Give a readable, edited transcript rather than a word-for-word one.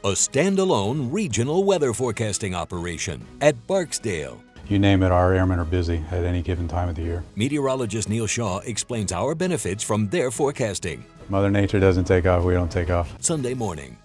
a standalone regional weather forecasting operation at Barksdale. You name it, our airmen are busy at any given time of the year. Meteorologist Neil Shaw explains our benefits from their forecasting. Mother Nature doesn't take off, we don't take off. Sunday morning.